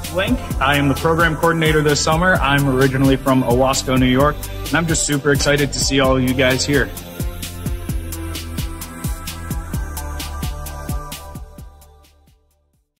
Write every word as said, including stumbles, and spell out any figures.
Link. I am the program coordinator this summer. I'm originally from Owasco, New York, and I'm just super excited to see all of you guys here.